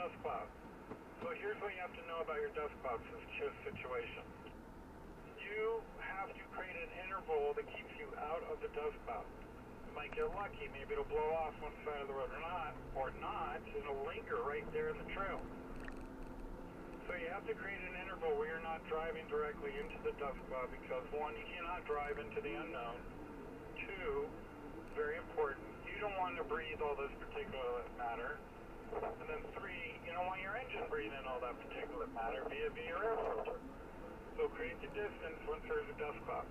dust cloud. So here's what you have to know about your dust cloud situation. You have to create an interval that keeps you out of the dust cloud. You might get lucky, maybe it'll blow off one side of the road or not, it'll linger right there in the trail. So you have to create an interval where you're not driving directly into the dust cloud because one, you cannot drive into the unknown. Two, very important, you don't want to breathe all this particulate matter. And then three, you don't want your engine breathing all that particulate matter via your air filter. So create the distance once there's a dust cloud.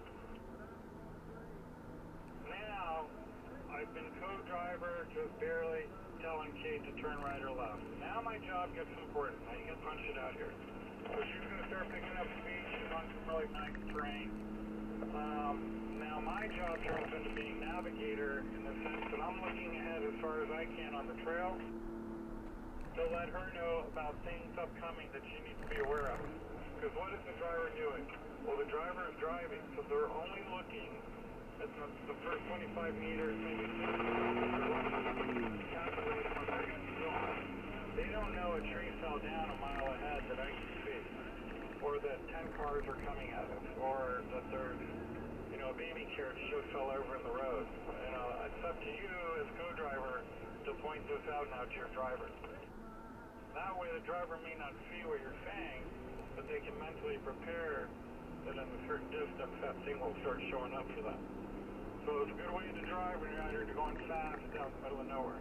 Now, I've been co-driver, just barely telling Kate to turn right or left. Now my job gets important. Now you can punch it out here. So she's going to start picking up speed. She's on some really nice terrain. Now my job turns into being navigator in the sense that I'm looking ahead as far as I can on the trail to let her know about things upcoming that she needs to be aware of. Because what is the driver doing? Well, the driver is driving, so they're only looking at the first 25 meters, maybe 50 meters. Calculating what they're going to be doing. They don't know a tree fell down a mile ahead that I can see, or that 10 cars are coming at us, or that there's, a baby carriage just fell over in the road. It's up to you as co-driver to point this out now to your driver. That way the driver may not see what you're saying, but they can mentally prepare that in a certain distance that thing will start showing up for them. So it's a good way to drive when you're out here going fast down the middle of nowhere.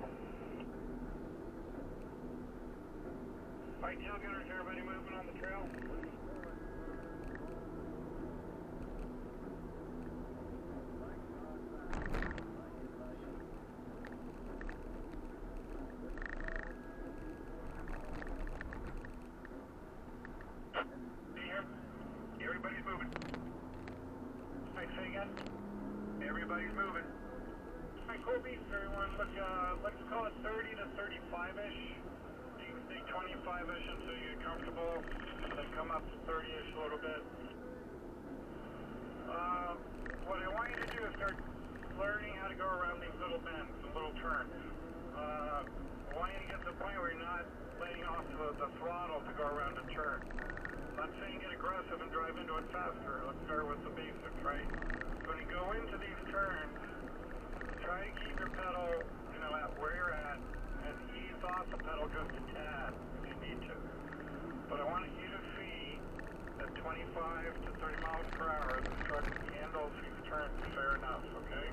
Alright, tailgaters, everybody moving on the trail? Everybody's moving. Say again? Everybody's moving. Alright, cool beats, everyone. Let's call it 30 to 35-ish. You can stay 25-ish until you get comfortable, then come up to 30-ish a little bit. What I want you to do is start learning how to go around these little bends and little turns. I want you to get to the point where you're not letting off the throttle to go around a turn. I'm not saying get aggressive and drive into it faster. Let's start with the basics, right? So when you go into these turns, try to keep your pedal, at where you're at, and ease off the pedal just a tad if you need to. But I want you to see that 25 to 30 miles per hour, the truck handles these turns fair enough, okay?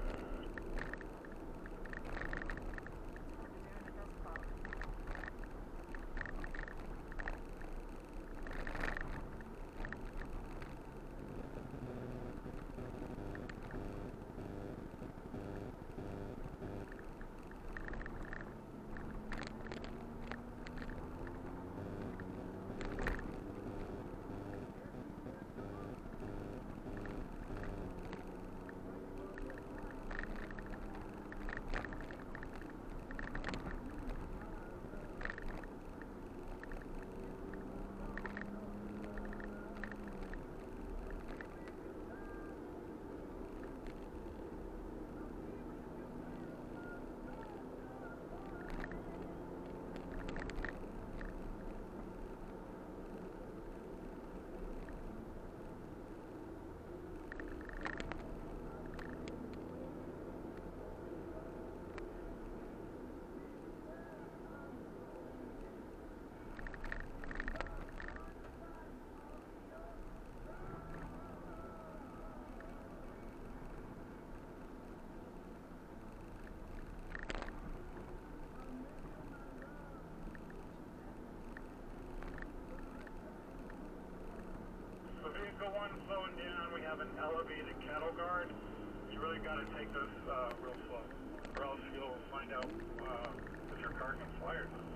Vehicle 1 slowing down, we have an elevated cattle guard. You really got to take this real slow, or else you'll find out if your car can fly or not.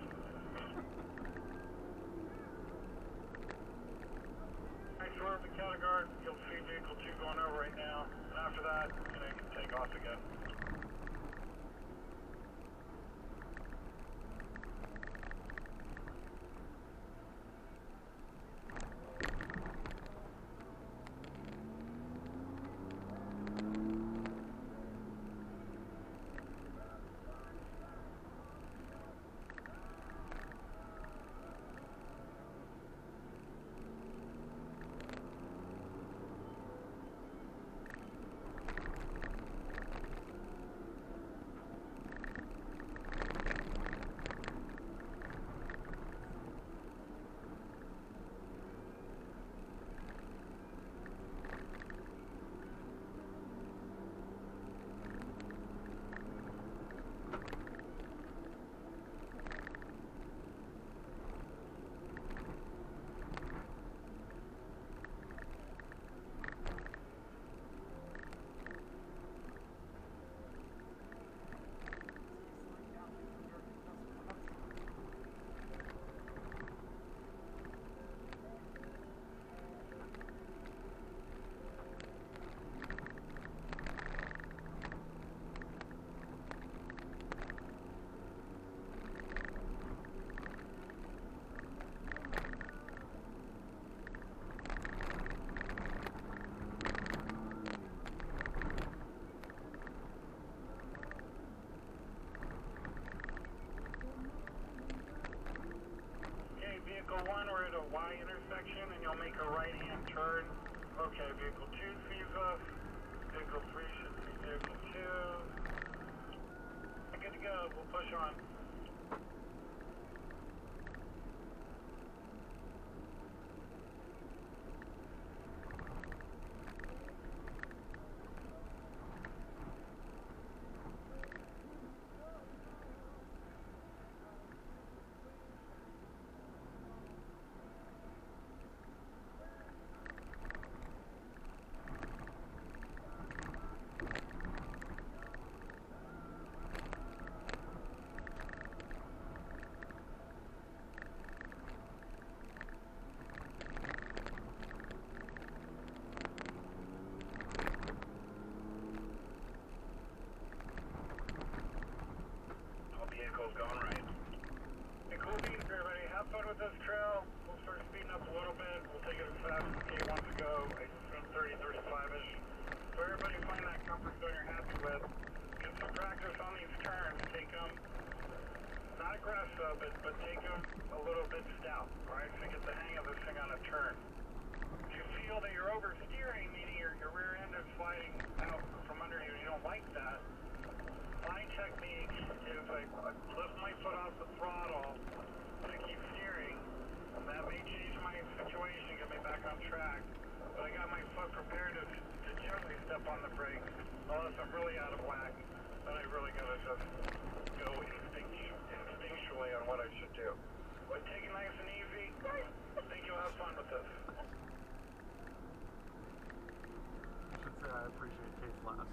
Alright, so we're at the cattle guard. You'll see vehicle 2 going over right now, and after that, you can take off again. high intersection and you'll make a right-hand turn. Okay, vehicle 2 sees us. Vehicle 3 should see vehicle 2. Good to go. We'll push on. Going right. Hey, cool beans, everybody. Have fun with this trail. We'll start speeding up a little bit. We'll take it as fast as Kate wants to go. I assume 30, 35-ish. So everybody find that comfort zone you're happy with. Get some practice on these turns. Take them, not aggressive, but take them a little bit stout, right? So get the hang of this thing on a turn. If you feel that you're oversteering, meaning your rear end is sliding out from under you, you don't like that, my technique is I lift my foot off the throttle to keep steering. That may change my situation, get me back on track, but I got my foot prepared to gently step on the brakes unless I'm really out of whack. Then I really gotta just go instinctually on what I should do. But take it nice and easy. I think you'll have fun with this. I should say I appreciate Kate's laughs.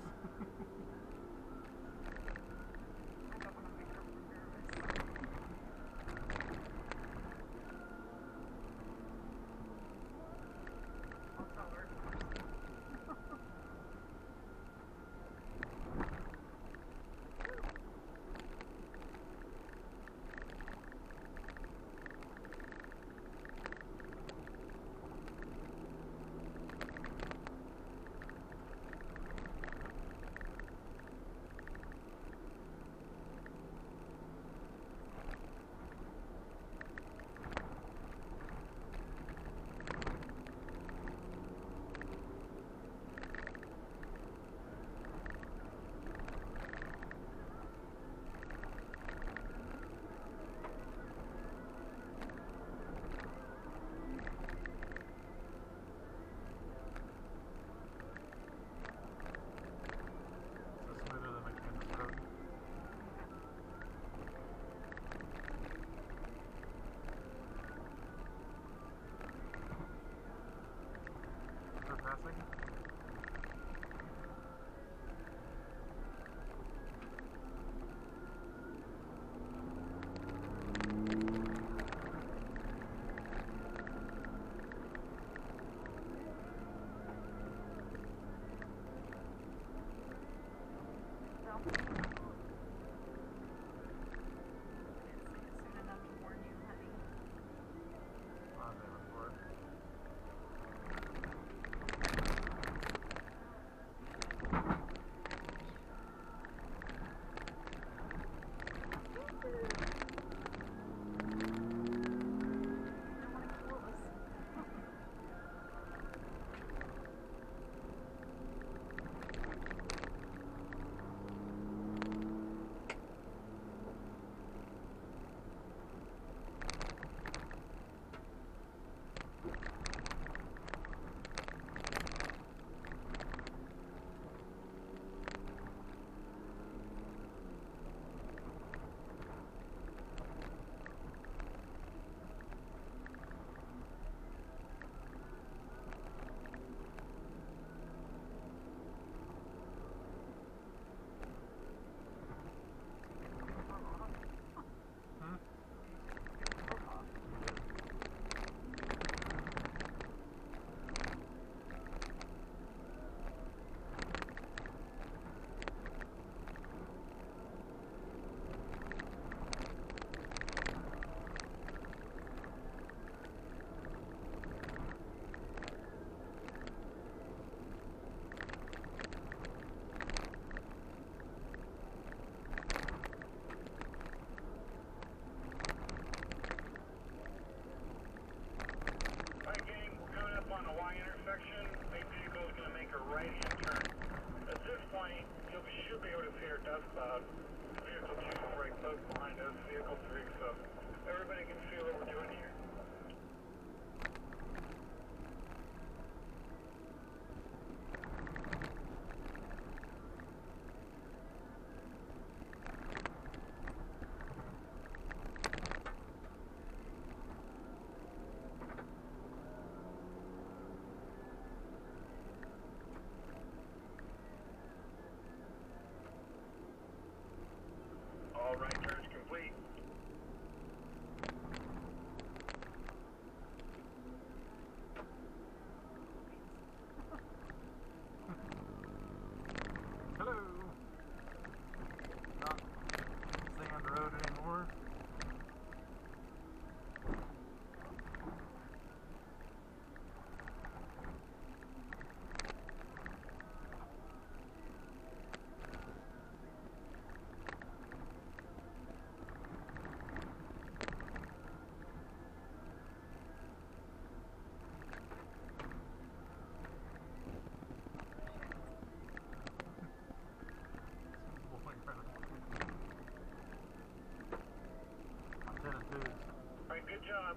Good job.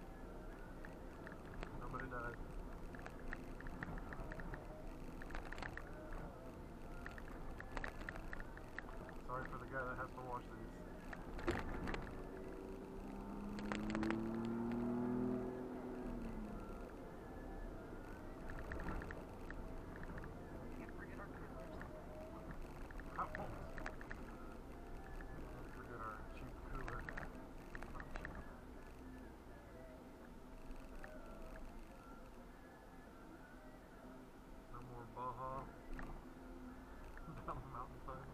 Nobody died. Sorry for the guy that has to wash these. Can't forget our coolers. I won't. Don't forget our cheap cooler. Not cheap. No more Baja down the mountainside.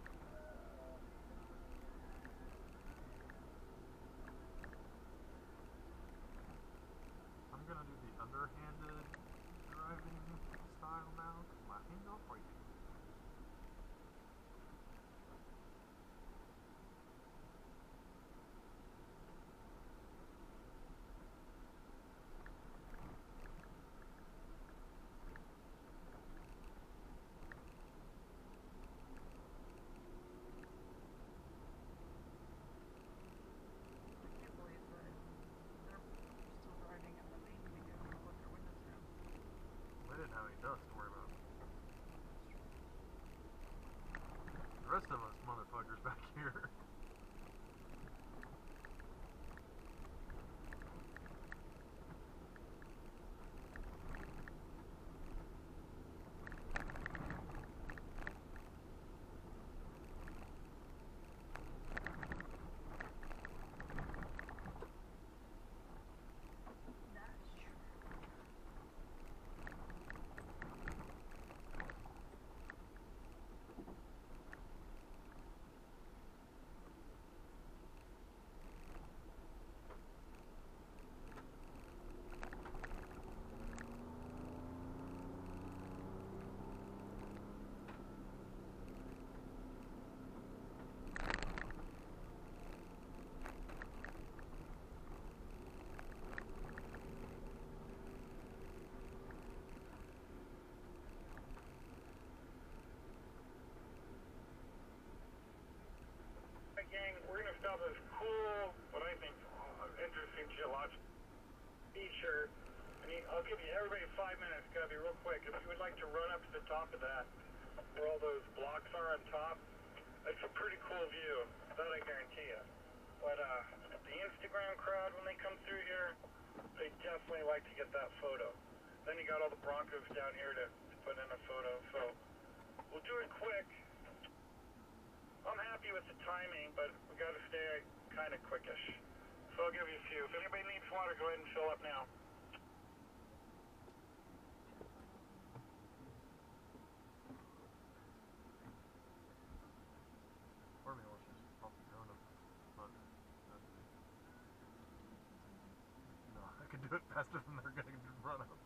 I'm gonna do the underhanded driving style now because my hands are breaking. I can't believe that they're still driving and the main thing is to look their windows down. We didn't have any dust to worry about. The rest of us motherfuckers back here. That's true. Hey, gang, we're going to stop this cool, what I think, interesting geological feature. I'll give you everybody 5 minutes. Gotta be real quick. If you would like to run up to the top of that, where all those blocks are on top, it's a pretty cool view. That I guarantee you. But the Instagram crowd, when they come through here, they definitely like to get that photo. Then you got all the Broncos down here to put in a photo. So we'll do it quick. I'm happy with the timing, but we got to stay kind of quickish. So I'll give you a few. If anybody needs water, go ahead and fill up now. Or maybe let's just pop the drone up. But no, I can do it faster than they're gonna run up.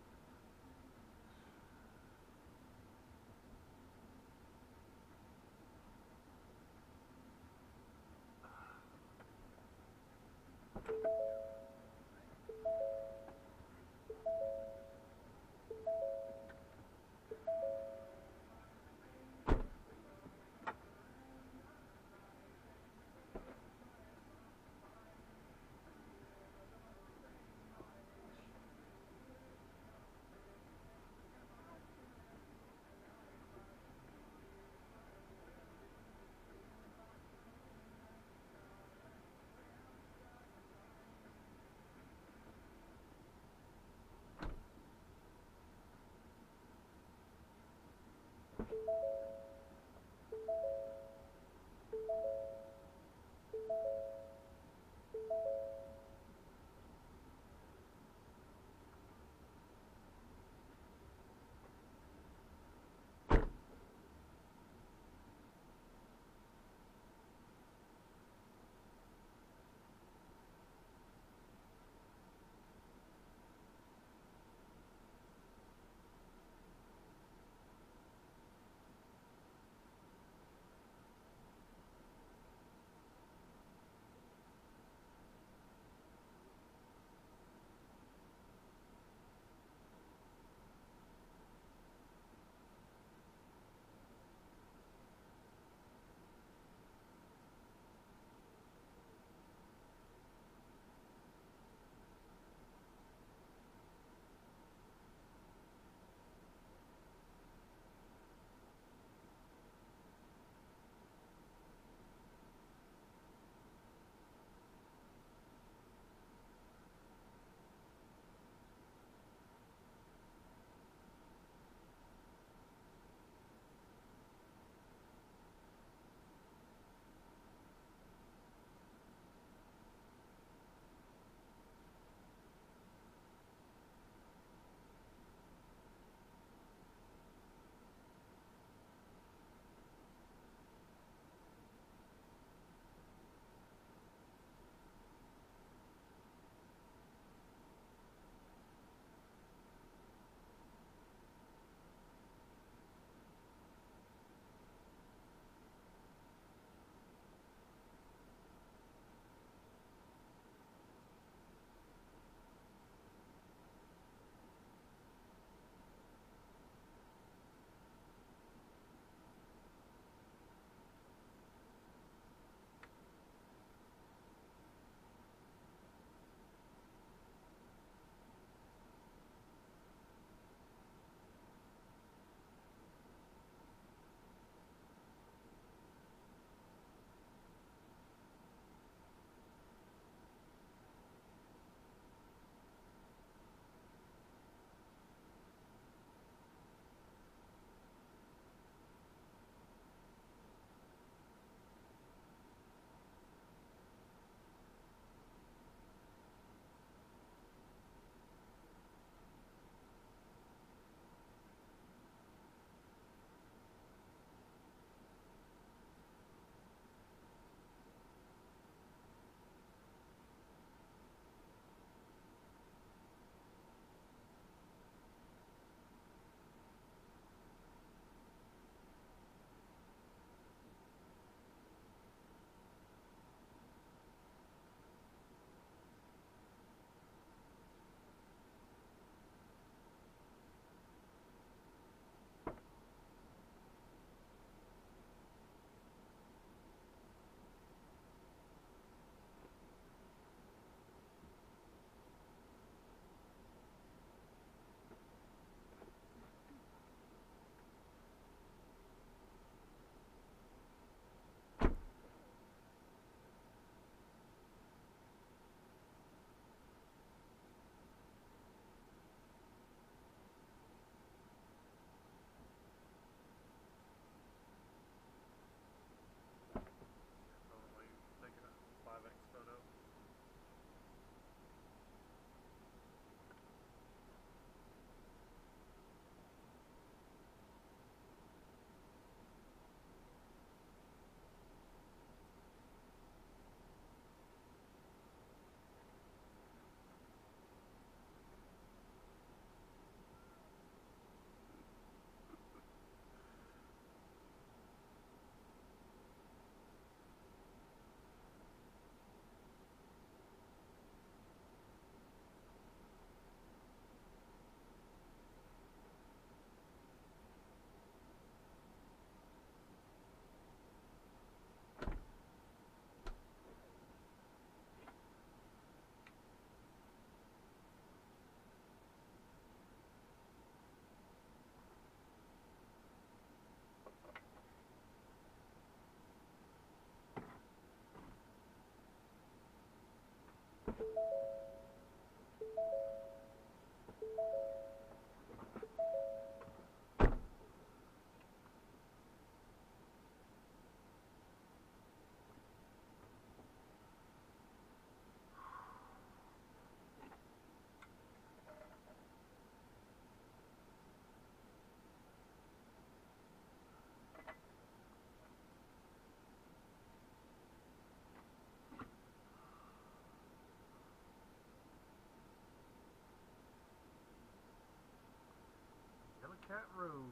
Cat Road.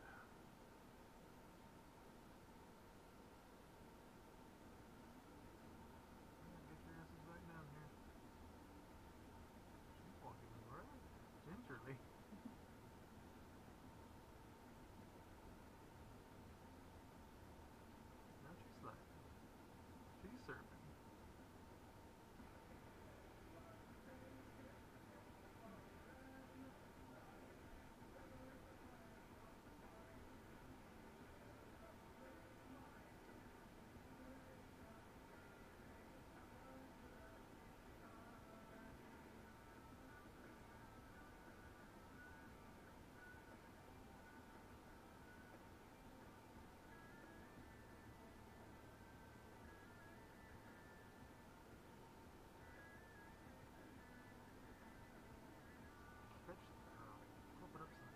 Get your asses back down here. She's walking right gingerly. Now she's sliding. She's surfing. Pump it up some.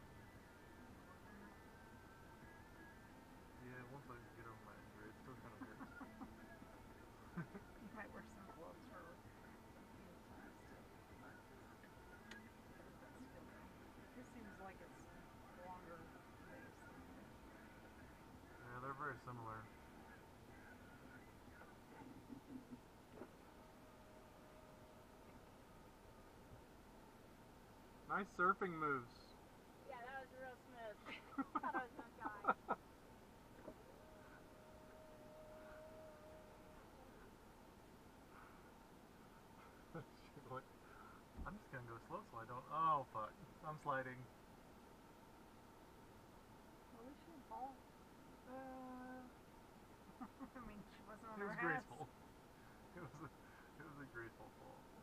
Yeah, once I get over my injury, it still kind of hurts. You might wear some gloves for a few times too. That's still good. This seems like it's longer base than this. Yeah, they're very similar. Nice surfing moves. Yeah, that was real smooth. Thought I was gonna die. She's like, I'm just gonna go slow so I don't. Oh fuck! I'm sliding. Well, we should fall. I mean, she wasn't on It her was ass. graceful. It was a graceful fall.